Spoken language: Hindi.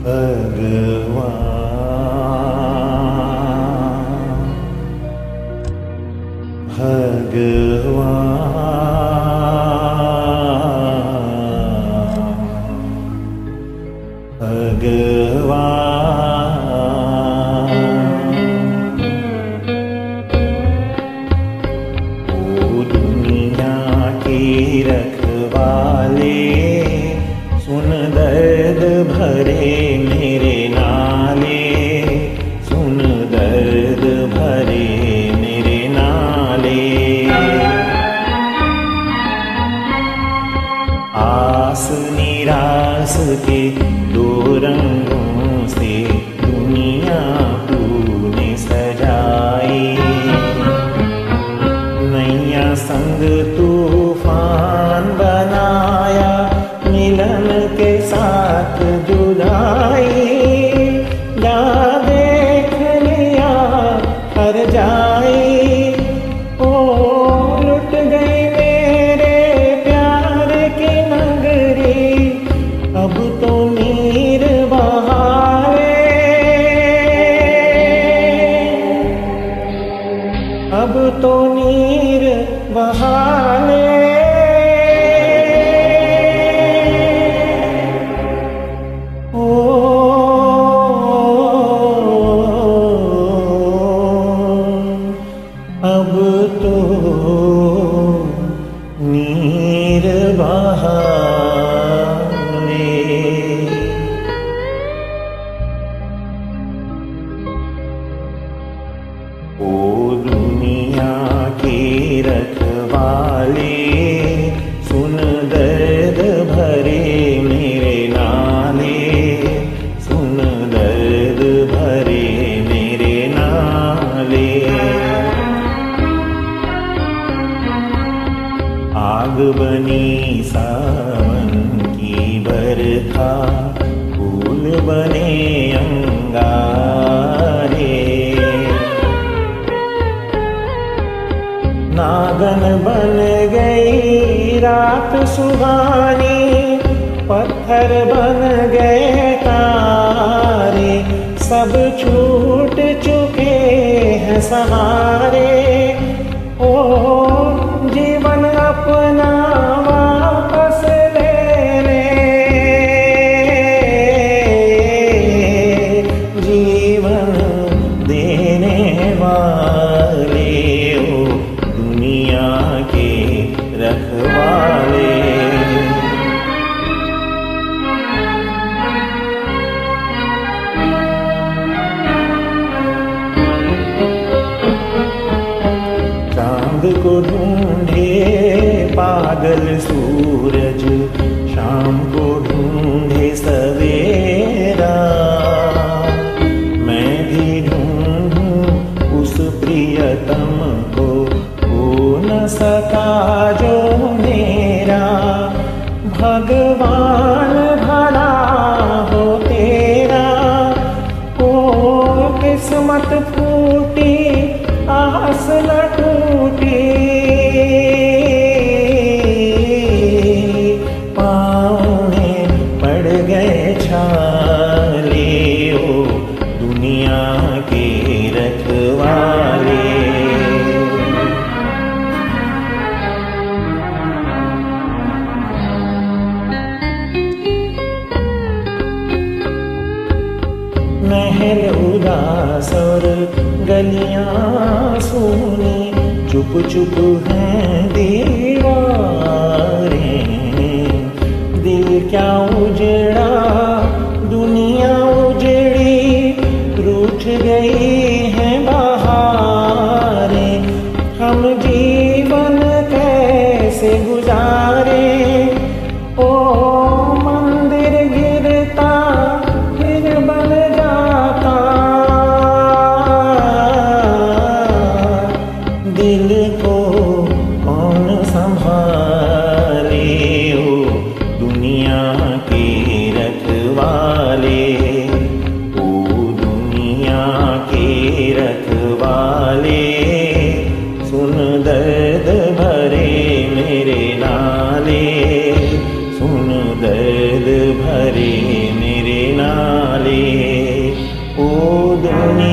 रखवाले सुन दर्द भरे मेरे नाले, सुन दर्द भरे मेरे नाले। आस निरास के दो रंगों से दुनिया तूने सजाई, नैया संग तूफान बनाया, मिलन के साथ जुदाई। जा देख लिया हर जाई, ओ लुट गई मेरे प्यार की नगरी, अब तो नीर बहावे, अब तो नीर बहावे। अब तो नीर बहावे। ओ दुनिया के रखवाले सुन दर्द भरे मेरे नाले, सुन दर्द भरे मेरे नाले। आग बनी सावन की बरखा, फूल बने अंगारे, नागन बन गई रात सुहानी, पत्थर बन गए तारे, सब छूट चुके हैं सहारे। ओ जीवन अपना वापस ले ले, जीवन देने वाले हो दुनिया के रखवाले। चांद को ढूंढे पागल सूरज, शाम को ढूंढे सवेरा, मैं भी ढूंढूं उस प्रियतम को, हो न सका जो मेरा। भगवान भला हो तेरा, ओ किस्मत फूटी आस न टूटी, पाँव में पड़ गए छाले, ओ दुनिया के रखवाले। महल उदास और गलियां सूनी, चुप चुप हैं दीवारें, दिल क्या उजड़ा दुनिया उजड़ी, रूठ गई हैं बहारें, हम जीवन कैसे गुजारे। ओ मंदिर गिरता फिर बन जाता, दिल को कौन संभाले, ओ दुनिया के रखवाले, ओ दुनिया के रखवाले। सुन दर्द भरे मेरे नाले, सुन दर्द भरे मेरे नाले। दुनिया